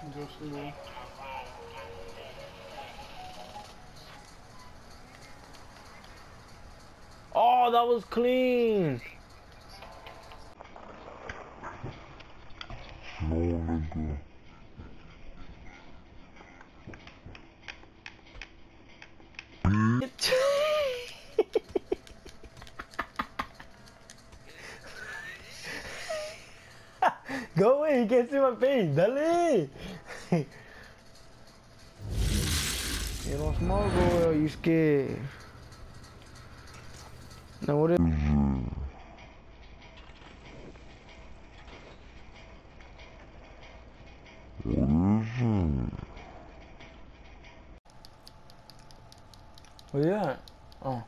Just no. Oh, that was clean. No, nigga. Go away, you can't see my face. Dale. You don't smoke, go away, you scared. Now what is What is it? Where you at? Oh.